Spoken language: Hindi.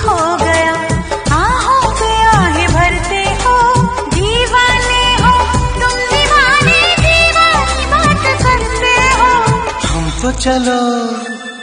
हो गया, आहों पे आहे भरते हो, दीवाने हो तुम दीवाने, दीवानी बात करते हो। हम तो चलो